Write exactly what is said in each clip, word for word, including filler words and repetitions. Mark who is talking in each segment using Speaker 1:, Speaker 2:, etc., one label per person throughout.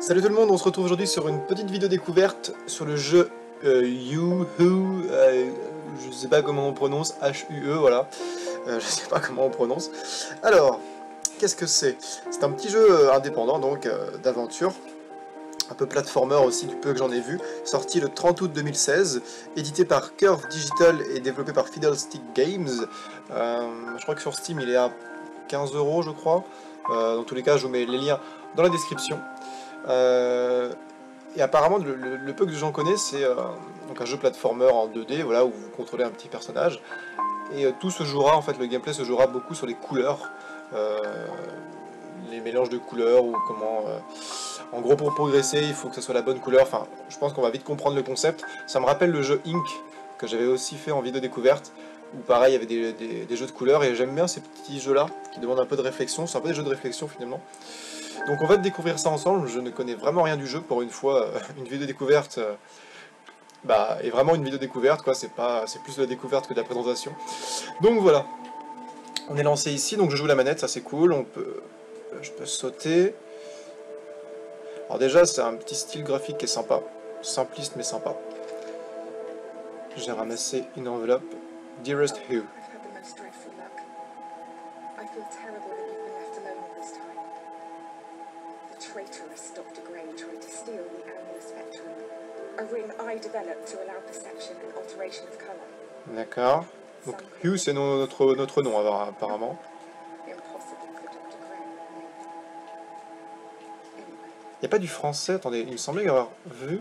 Speaker 1: Salut tout le monde, on se retrouve aujourd'hui sur une petite vidéo découverte sur le jeu euh, Yoo-Hoo, euh, je sais pas comment on prononce, H U E, voilà, euh, je sais pas comment on prononce. Alors, qu'est-ce que c'est? C'est un petit jeu euh, indépendant, donc, euh, d'aventure, un peu platformer aussi, du peu que j'en ai vu, sorti le trente août deux mille seize, édité par Curve Digital et développé par Fiddlestick Games. Euh, je crois que sur Steam il est à quinze euros je crois, euh, dans tous les cas je vous mets les liens dans la description. Euh, et apparemment, le, le, le peu que j'en connais, c'est euh, donc un jeu platformer en deux D, voilà, où vous contrôlez un petit personnage. Et euh, tout se jouera, en fait, le gameplay se jouera beaucoup sur les couleurs, euh, les mélanges de couleurs, ou comment... Euh, en gros, pour progresser, il faut que ce soit la bonne couleur. Enfin, je pense qu'on va vite comprendre le concept. Ça me rappelle le jeu Ink, que j'avais aussi fait en vidéo découverte, où pareil, il y avait des, des, des jeux de couleurs, et j'aime bien ces petits jeux-là, qui demandent un peu de réflexion. C'est un peu des jeux de réflexion, finalement. Donc on va découvrir ça ensemble, je ne connais vraiment rien du jeu pour une fois, euh, une vidéo découverte, euh, bah, est vraiment une vidéo découverte, quoi, c'est pas, c'est plus de la découverte que de la présentation. Donc voilà, on est lancé ici, donc je joue la manette, ça c'est cool, on peut, je peux sauter. Alors déjà c'est un petit style graphique qui est sympa, simpliste mais sympa. J'ai ramassé une enveloppe, Dearest Hugh.
Speaker 2: Traitorous Doctor Gray tried to steal the animal spectrum, a ring I developed to allow perception and alteration of color.
Speaker 1: D'accord. Donc Hugh c'est no notre, notre nom apparemment.
Speaker 2: Impossible for Doctor Gray. Anyway.
Speaker 1: Il n'y a pas du français, attendez, il me semblait y avoir vu.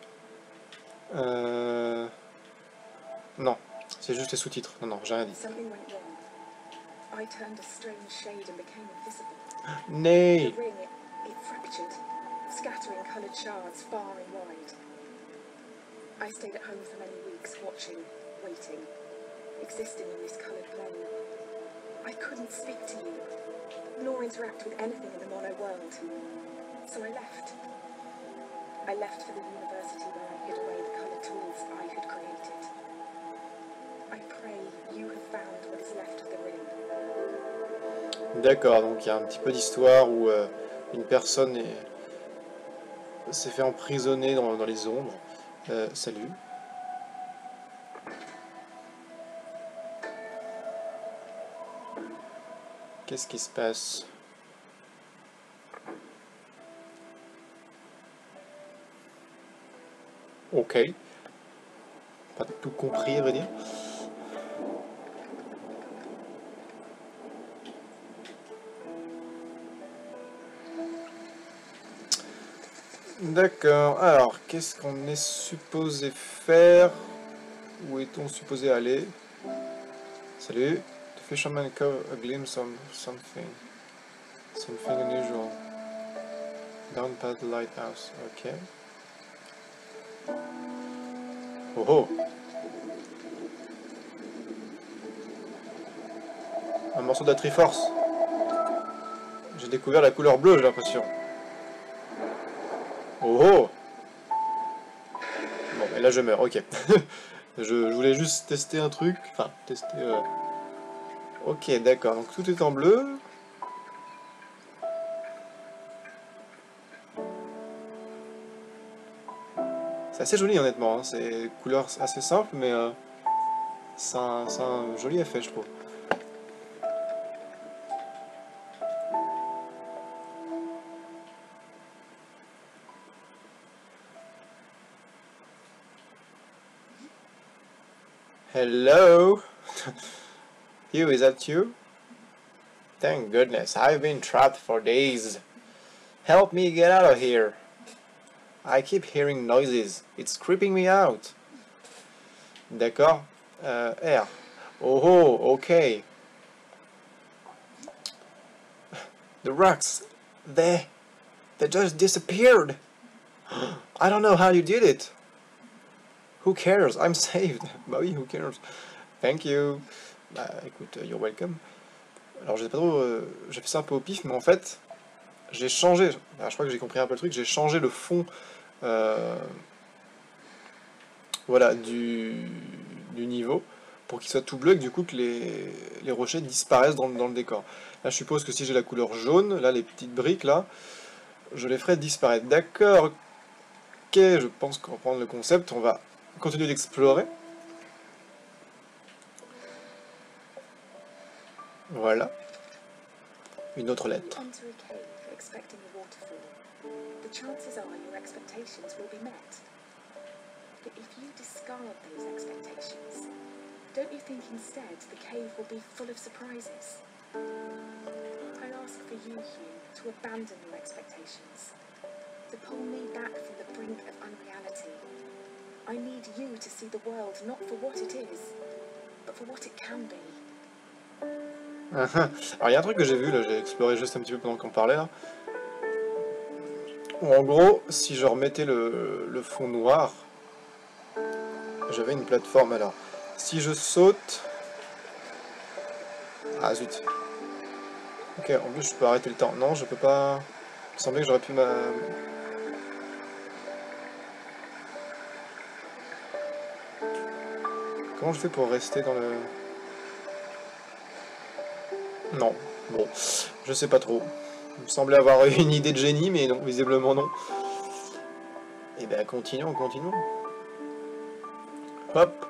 Speaker 1: Euh... Non, c'est juste les sous-titres. Non, non, j'ai rien dit.
Speaker 2: Something went wrong. I turned a strange shade and became invisible.
Speaker 1: Nay!
Speaker 2: The ring, it, it fractured, scattering coloured shards far and wide. I stayed at home for many weeks, watching, waiting, existing in this coloured plane. I couldn't speak to you, nor interact with anything in the mono world. So I left. I left for the university where I hid away the coloured tools I had created. I pray you have found what is left of the ring.
Speaker 1: D'accord, donc il y a un petit peu d'histoire où euh, une personne s'est fait emprisonner dans, dans les ombres. Euh, salut. Qu'est-ce qui se passe? Ok. Pas tout compris, à vrai dire. D'accord, alors, qu'est-ce qu'on est supposé faire? Où est-on supposé aller? Salut. The fisherman caught a glimpse of something. Something unusual. Down past the lighthouse, ok. Oh oh! Un morceau de la Triforce. J'ai découvert la couleur bleue, j'ai l'impression. Oh oh! Bon, et là je meurs, ok. je, je voulais juste tester un truc. Enfin, tester... Euh... Ok, d'accord, donc tout est en bleu. C'est assez joli honnêtement, hein. C'est couleur assez simple, mais euh, c'est un, un joli effet je trouve. Hello? Hugh, is that you? Thank goodness, I've been trapped for days. Help me get out of here. I keep hearing noises. It's creeping me out. D'accord. Euh, R. Oh oh, okay. The rocks, they, they just disappeared. I don't know how you did it. Who cares? I'm saved. Bah oui, who cares? Thank you. Bah écoute, you're welcome. Alors j'ai pas trop, euh, j'ai fait ça un peu au pif, mais en fait, j'ai changé. Bah, je crois que j'ai compris un peu le truc. J'ai changé le fond, euh, voilà, du, du niveau pour qu'il soit tout bleu et que du coup que les, les rochers disparaissent dans, dans le décor. Là, je suppose que si j'ai la couleur jaune, là les petites briques là, je les ferai disparaître. D'accord, ok, je pense qu'on va prendre le concept, on va continuer d'explorer. Voilà. Une autre lettre.
Speaker 2: Enter a cave expecting a waterfall. The chances are your expectations will be met. But if you discard those expectations, don't you think instead the cave will be full of surprises? I ask for you, Hugh, to abandon your expectations, to pull me back from the brink of unreality. I need you to see the world not for what it is, but for what it can be.
Speaker 1: Alors il y a un truc que j'ai vu, là, j'ai exploré juste un petit peu pendant qu'on parlait là. Où en gros, si je remettais le, le fond noir, j'avais une plateforme. Alors, si je saute... Ah zut. Ok, en plus je peux arrêter le temps. Non, je peux pas... Il me semblait que j'aurais pu ma... Comment je fais pour rester dans le... Non, bon, je sais pas trop. Il me semblait avoir une idée de génie, mais non, visiblement non. Et ben continuons, continuons. Hop.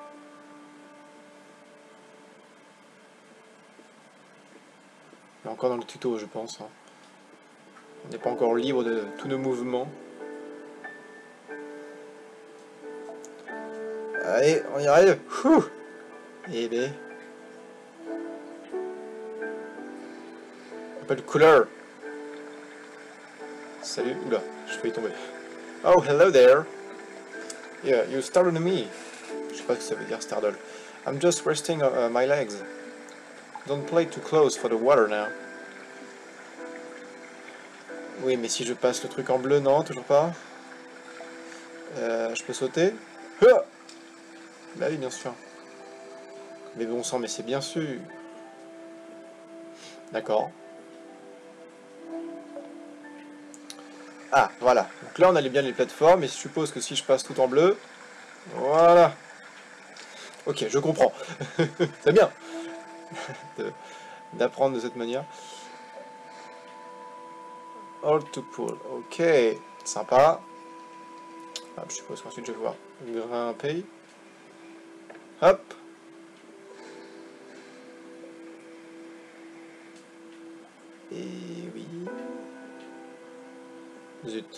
Speaker 1: Et encore dans le tuto, je pense. Hein. On n'est pas encore libre de tous nos mouvements. Allez, on y arrive. Ouh. Et ben... Un peu de couleur. Salut, oula, je failli tomber. Oh, hello there. Yeah, you startled me. Je sais pas ce que ça veut dire, startle. I'm just resting uh, my legs. Don't play too close for the water now. Oui, mais si je passe le truc en bleu, non, toujours pas. Euh, je peux sauter. Ah, bah oui, bien sûr. Mais bon sang, mais c'est bien sûr. D'accord. Ah, voilà. Donc là, on allait bien les plateformes, et je suppose que si je passe tout en bleu... Voilà. Ok, je comprends. C'est bien d'apprendre de cette manière. All to pull. Ok, sympa. Ah, je suppose qu'ensuite je vais pouvoir grimper. Hop. Et oui. Zut.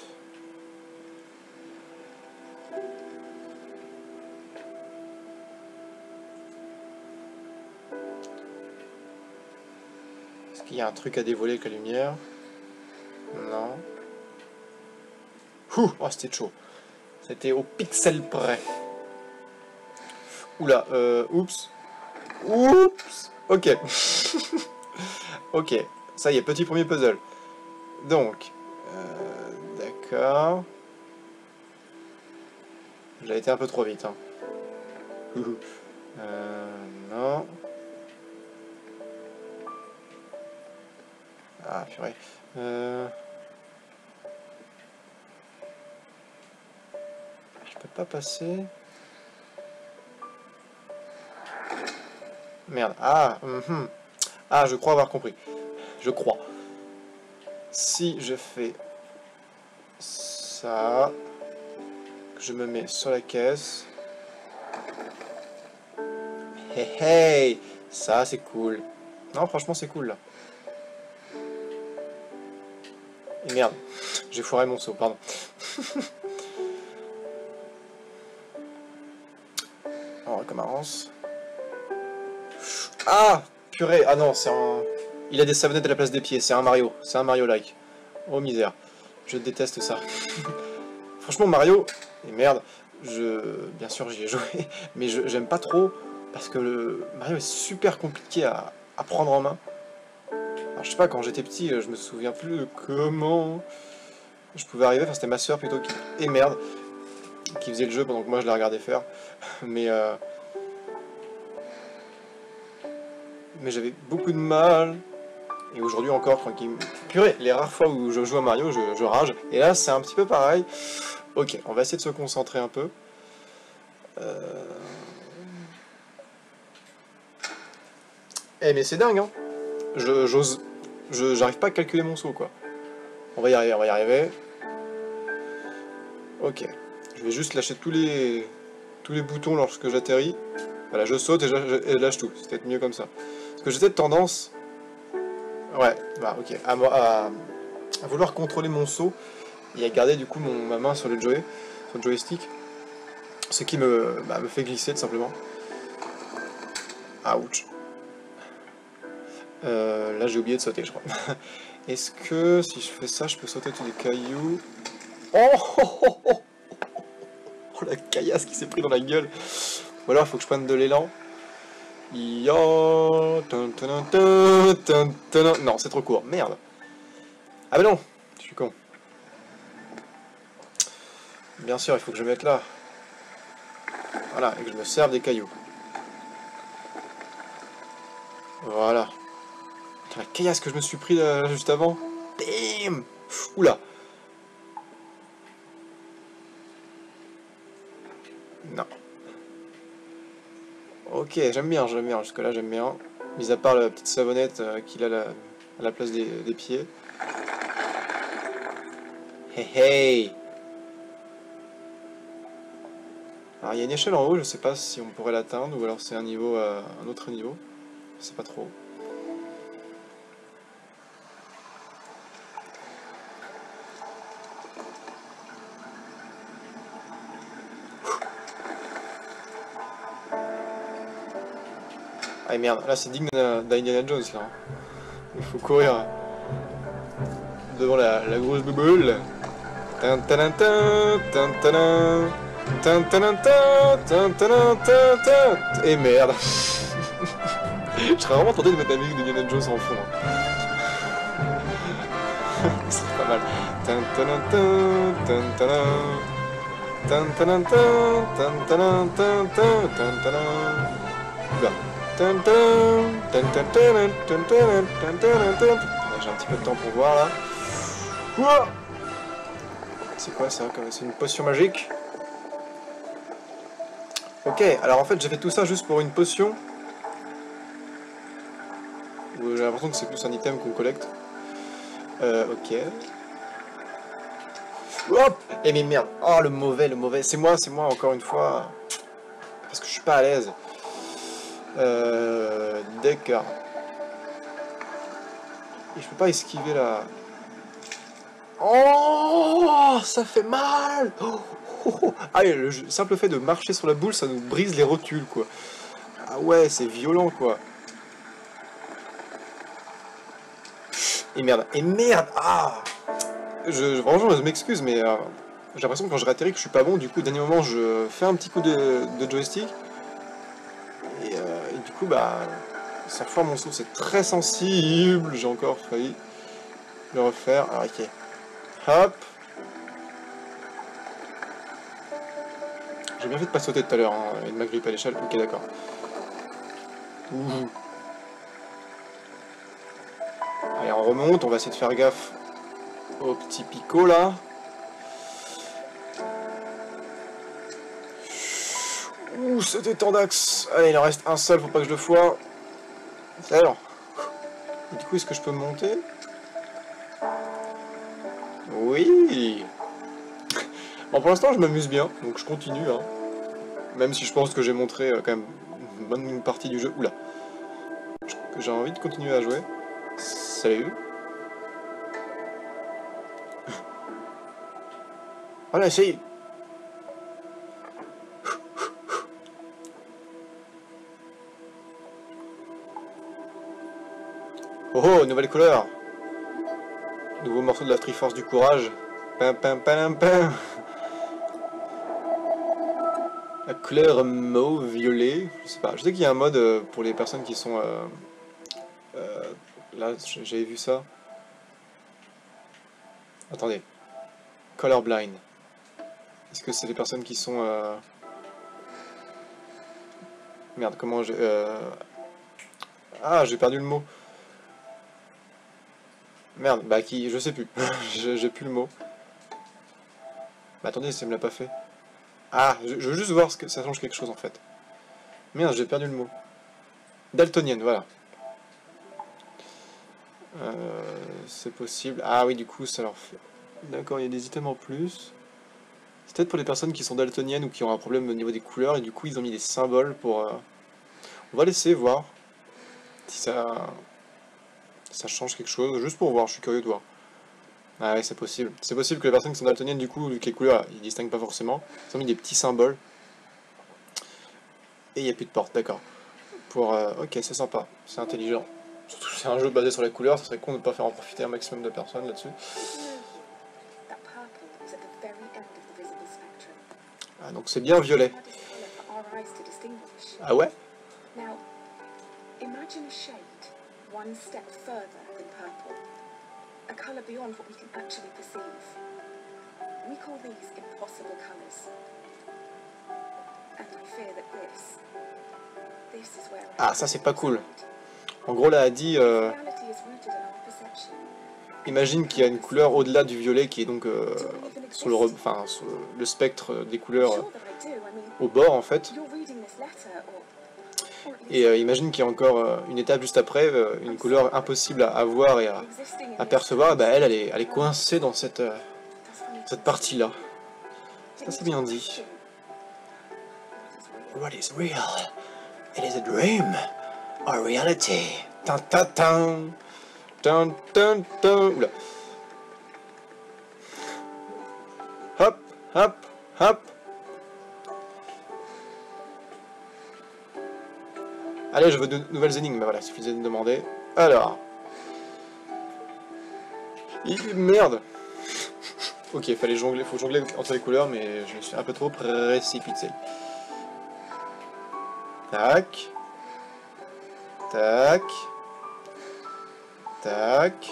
Speaker 1: Est-ce qu'il y a un truc à dévoiler avec la lumière? Non. Ouh, oh, c'était chaud. C'était au pixel près. Oula, euh, oups. Oups. Ok. Ok, ça y est, petit premier puzzle. Donc, euh, d'accord. J'ai été un peu trop vite. Hein. Euh, non. Ah, purée. Euh... Je peux pas passer. Merde. Ah, mm-hmm. Ah, je crois avoir compris. Je crois. Si je fais ça, je me mets sur la caisse. Hey, hey, ça c'est cool. Non, franchement c'est cool là. Et merde, j'ai foiré mon saut, pardon. On recommence. Ah, purée, ah non, c'est un... Il a des savonnettes à la place des pieds, c'est un Mario, c'est un Mario-like. Oh misère, je déteste ça. Franchement Mario, et merde, je... bien sûr j'y ai joué, mais j'aime pas trop, parce que le Mario est super compliqué à, à prendre en main. Alors je sais pas, quand j'étais petit, je me souviens plus de comment je pouvais arriver, enfin c'était ma soeur plutôt qui... Et merde, qui faisait le jeu pendant que moi je la regardais faire, mais... Euh... Mais j'avais beaucoup de mal, et aujourd'hui encore, quand il... Purée, les rares fois où je joue à Mario, je, je rage, et là c'est un petit peu pareil. Ok, on va essayer de se concentrer un peu. Euh... Eh mais c'est dingue, hein. Je j'ose... J'arrive pas à calculer mon saut, quoi. On va y arriver, on va y arriver. Ok. Je vais juste lâcher tous les tous les boutons lorsque j'atterris. Voilà, je saute et je, je, et je lâche tout. C'est peut-être mieux comme ça. Parce que j'ai cette tendance... Ouais, bah ok. À, à, à vouloir contrôler mon saut et à garder du coup mon, ma main sur le joy, sur le joystick. Ce qui me, bah, me fait glisser tout simplement. Ouch. Euh, là j'ai oublié de sauter je crois. Est-ce que si je fais ça je peux sauter tous les cailloux? Oh, oh, oh, oh, oh la caillasse qui s'est pris dans la gueule. Ou alors il faut que je prenne de l'élan. Yo, tun, tun, tun, tun, tun. Non c'est trop court, merde. Ah mais non, je suis con. Bien sûr il faut que je me mette là. Voilà, et que je me serve des cailloux. Voilà. La caillasse que je me suis pris là, juste avant. Bim. Oula. Non. Ok, j'aime bien, j'aime bien. Jusque là, j'aime bien. Mis à part la petite savonnette euh, qu'il a la, à la place des, des pieds. Hey hey. Alors, il y a une échelle en haut, je sais pas si on pourrait l'atteindre ou alors c'est un niveau, euh, un autre niveau. Je sais pas trop. Ah merde, là c'est digne d'Indiana Jones là. Il faut courir devant la, la grosse bouboule. Tan tan tan tan tan tan tan tan tan tan. Et merde. Je serais vraiment tenté de mettre la musique d'Indiana Jones en fond. Ce serait pas mal. Tan tan tan tan tan tan tan tan tan tan tan tan tan. Oula. J'ai un petit peu de temps pour voir là. C'est quoi ça? C'est une potion magique? Ok, alors en fait j'ai fait tout ça juste pour une potion. J'ai l'impression que c'est plus un item qu'on collecte. Euh, ok. Hop! Eh mais merde! Oh le mauvais, le mauvais. C'est moi, c'est moi encore une fois. Parce que je suis pas à l'aise. Euh, D'accord. Et je peux pas esquiver là. Oh, ça fait mal. Oh, oh, oh. Ah, le simple fait de marcher sur la boule, ça nous brise les rotules, quoi. Ah ouais, c'est violent, quoi. Et merde, et merde. Ah, je, franchement, je m'excuse, mais euh, j'ai l'impression que quand je réatterris que je suis pas bon. Du coup, au dernier moment, je fais un petit coup de, de joystick. Et, euh, et du coup, bah, ça foire mon saut. C'est très sensible. J'ai encore failli le refaire. Alors, ok. Hop. J'ai bien fait de pas sauter tout à l'heure, hein, et de m'agripper à l'échelle. Ok, d'accord. Allez, on remonte, on va essayer de faire gaffe au petit picot là. Ouh, c'était tendax. Allez, il en reste un seul, faut pas que je le foire. Alors. Du coup, est-ce que je peux monter? Oui. Bon, pour l'instant, je m'amuse bien, donc je continue. Hein. Même si je pense que j'ai montré euh, quand même une bonne partie du jeu. Oula. J'ai envie de continuer à jouer. Salut. Voilà, essaye. Oh oh, nouvelle couleur. Nouveau morceau de la Triforce du Courage. Pam pam pam pam. La couleur mauve violet. Je sais pas. Je sais qu'il y a un mode euh, pour les personnes qui sont. Euh, euh, là, j'avais vu ça. Attendez. Colorblind. Est-ce que c'est les personnes qui sont. Euh... Merde, comment j'ai. Euh... Ah, j'ai perdu le mot. Merde, bah qui. Je sais plus. J'ai plus le mot. Mais attendez, ça me l'a pas fait. Ah, je, je veux juste voir ce que ça change quelque chose en fait. Merde, j'ai perdu le mot. Daltonienne, voilà. Euh, c'est possible. Ah oui, du coup, ça leur fait... D'accord, il y a des items en plus. C'est peut-être pour les personnes qui sont daltoniennes ou qui ont un problème au niveau des couleurs, et du coup, ils ont mis des symboles pour... Euh... On va laisser voir si ça... ça change quelque chose, juste pour voir, je suis curieux de voir. Ah ouais, c'est possible. C'est possible que les personnes qui sont daltoniennes, du coup, vu que les couleurs, ils distinguent pas forcément, ils ont mis des petits symboles. Et il n'y a plus de porte, d'accord. Pour... Euh... Ok, c'est sympa, c'est intelligent. Surtout que c'est un jeu basé sur les couleurs, ça serait con de ne pas faire en profiter un maximum de personnes là-dessus.
Speaker 2: That purple is at the very end of the visible spectrum.
Speaker 1: Ah, donc c'est bien violet.
Speaker 2: Hardest colour for our eyes to distinguish.
Speaker 1: Ah ouais?
Speaker 2: Now, imagine a shade one step further than purple. A colour beyond what we can actually perceive. We call these impossible colours. And I fear that this, this is where
Speaker 1: Ah, ça c'est pas cool. En gros, là, elle dit... Euh,
Speaker 2: reality is rooted in our perception.
Speaker 1: imagine qu'il y a une couleur au-delà du violet qui est donc euh, sur, le, re- enfin, sur le spectre des couleurs euh,
Speaker 2: Sure that I do. I mean,
Speaker 1: au bord, en fait.
Speaker 2: you're reading this letter, or, or at
Speaker 1: Et
Speaker 2: least
Speaker 1: euh, imagine qu'il y a encore euh, une étape juste après, euh, une couleur impossible à, à voir et à,
Speaker 2: existing in
Speaker 1: à
Speaker 2: this
Speaker 1: percevoir. Et bah, elle, elle est, elle est
Speaker 2: Um,
Speaker 1: coincée dans cette, euh,
Speaker 2: that's funny to
Speaker 1: cette
Speaker 2: me.
Speaker 1: partie-là. C'est
Speaker 2: It
Speaker 1: assez
Speaker 2: makes
Speaker 1: bien
Speaker 2: me
Speaker 1: dit.
Speaker 2: question, what is real?
Speaker 1: What is real? It is a dream or reality. Tan tan tan. Tan tan tan. Oula. Hop, hop, hop. Allez, je veux de nouvelles énigmes. Voilà, suffisait de me demander. Alors. Ih, merde. Ok, il fallait jongler, faut jongler entre les couleurs, mais je me suis un peu trop précipité. Tac. Tac. Tac.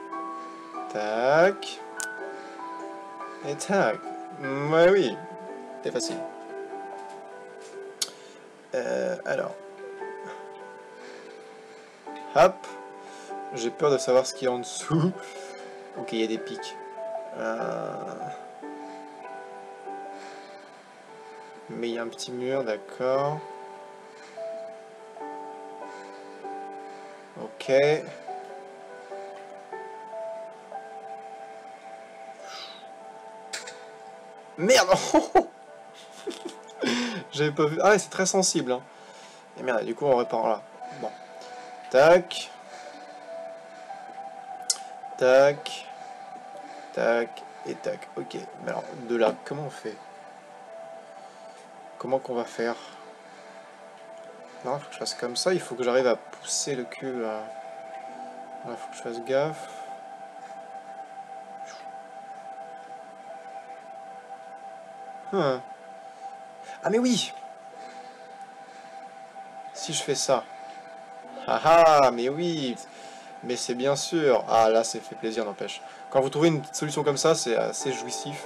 Speaker 1: Tac. Et tac. Ouais, oui. C'est facile. Euh, alors. Hop. J'ai peur de savoir ce qu'il y a en dessous. Ok, il y a des pics. Euh... Mais il y a un petit mur, d'accord. Ok. Merde. J'avais pas vu. Ah ouais, c'est très sensible. Hein. Et merde, du coup on repart là. Bon. Tac. Tac. Tac. Et tac. Ok. Mais alors, de là, comment on fait? Comment qu'on va faire? Non, il faut que je fasse comme ça. Il faut que j'arrive à pousser le cul là. Il faut que je fasse gaffe. Hum. Ah mais oui! Si je fais ça. Ah ah, mais oui! Mais c'est bien sûr. Ah là, c'est fait plaisir, n'empêche. Quand vous trouvez une solution comme ça, c'est assez jouissif.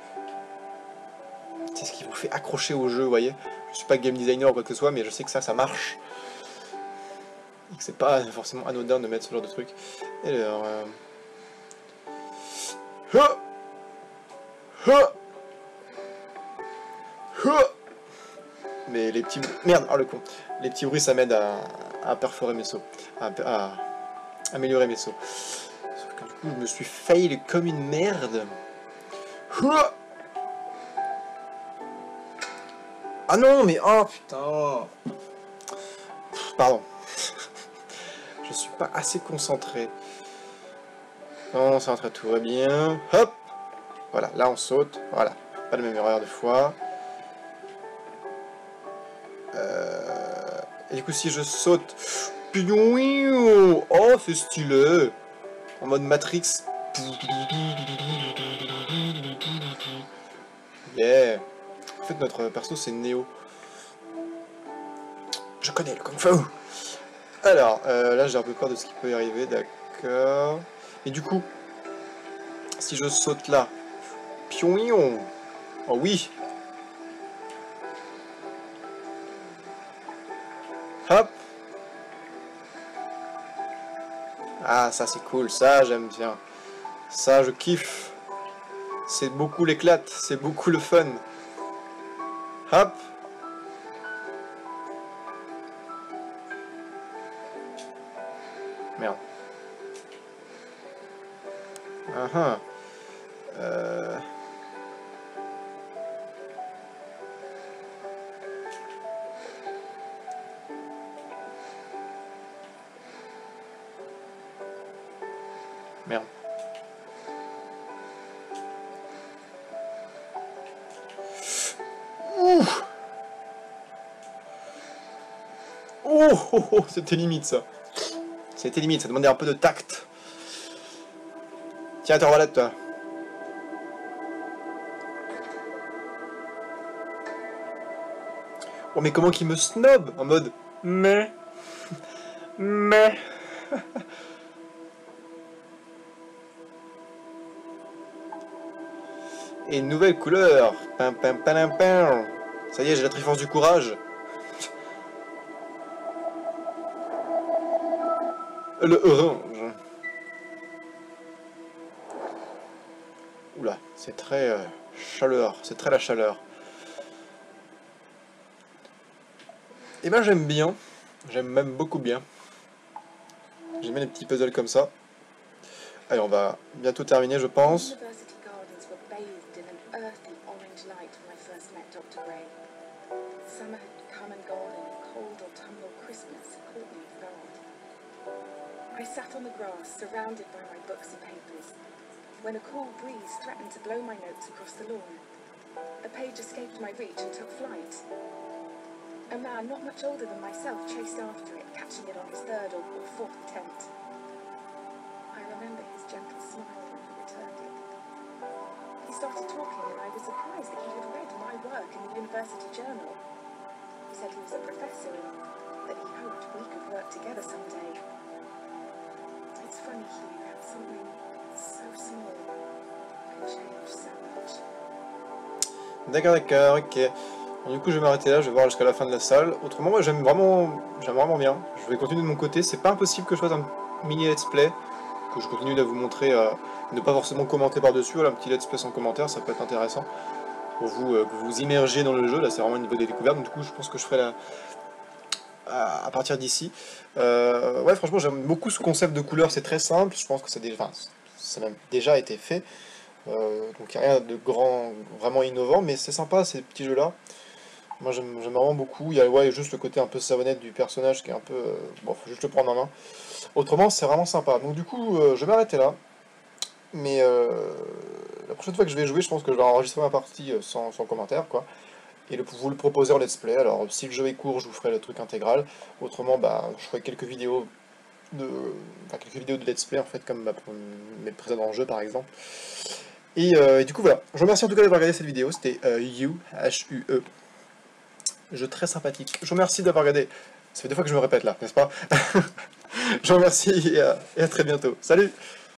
Speaker 1: C'est ce qui vous fait accrocher au jeu, vous voyez. Je suis pas game designer ou quoi que ce soit, mais je sais que ça, ça marche. Et que c'est pas forcément anodin de mettre ce genre de truc. Et alors... Euh... Ha ha ha mais les petits... Merde, oh le con. Les petits bruits, ça m'aide à, à perforer mes sauts. À, à améliorer mes sauts. Sauf que du coup, je me suis fail comme une merde. Ha ah non, mais... Oh, putain. Pardon. Je suis pas assez concentré. Non, ça rentre, tout va bien. Hop. Voilà, là on saute. Voilà. Pas la même erreur de fois. Euh... Et du coup, si je saute... Oh, c'est stylé. En mode Matrix. Yeah. En fait, notre perso, c'est Neo. Je connais le Kung Fu. Alors, euh, là, j'ai un peu peur de ce qui peut y arriver, d'accord. Et du coup, si je saute là... Pion. Oh oui. Hop. Ah, ça c'est cool, ça j'aime bien. Ça je kiffe. C'est beaucoup l'éclate, c'est beaucoup le fun. Hop. Merde. Uh -huh. euh... Merde. Ouh. Oh, oh, oh, c'était limite ça. C'était limite, ça demandait un peu de tact. Tiens, t'en vas là, toi. Oh, mais comment qu'il me snob en mode mais mais et une nouvelle couleur. Pam, pam, pam, pam. Ça y est, j'ai la Triforce du courage. Le orange. Oula, c'est très euh, chaleur, c'est très la chaleur. Et ben j'aime bien, j'aime même beaucoup bien. J'aime bien les petits puzzles comme ça. Allez, on va bientôt terminer, je pense.
Speaker 2: I sat on the grass, surrounded by my books and papers, when a cool breeze threatened to blow my notes across the lawn. A page escaped my reach and took flight. A man not much older than myself chased after it, catching it on his third or, or fourth attempt. I remember his gentle smile when he returned it. He started talking and I was surprised that he had read my work in the university journal. He said he was a professor and that he hoped we could work together someday. It's funny, Hugh, how something so small can change so much.
Speaker 1: D'accord, d'accord, ok. Bon, du coup, je vais m'arrêter là, je vais voir jusqu'à la fin de la salle. Autrement, moi, j'aime vraiment, j'aime vraiment bien. Je vais continuer de mon côté. C'est pas impossible que je fasse un mini let's play, que je continue de vous montrer, euh, ne pas forcément commenter par-dessus. Voilà, un petit let's play sans commentaire, ça peut être intéressant pour vous, euh, que vous vous immergez dans le jeu. Là, c'est vraiment une vidéo découverte. Donc, du coup, je pense que je ferai la... à, à partir d'ici. Euh, ouais, franchement, j'aime beaucoup ce concept de couleur. C'est très simple. Je pense que ça, enfin, ça a même déjà été fait. Euh, donc, il n'y a rien de grand, vraiment innovant, mais c'est sympa ces petits jeux-là. Moi j'aime vraiment beaucoup, il y a ouais, juste le côté un peu savonnette du personnage qui est un peu... Euh, bon, faut juste le prendre en main. Autrement, c'est vraiment sympa. Donc du coup, euh, je vais m'arrêter là. Mais euh, la prochaine fois que je vais jouer, je pense que je vais enregistrer ma partie sans, sans commentaire, quoi. Et le, vous le proposer en let's play. Alors si le jeu est court, je vous ferai le truc intégral. Autrement, bah, je ferai quelques vidéos de... Enfin, quelques vidéos de let's play, en fait, comme ma, mes précédents jeux, par exemple. Et, euh, et du coup, voilà. Je vous remercie en tout cas d'avoir regardé cette vidéo. C'était euh, You, H U E. Jeu très sympathique. Je vous remercie d'avoir regardé. Ça fait deux fois que je me répète là, n'est-ce pas? Je vous remercie et à, et à très bientôt. Salut!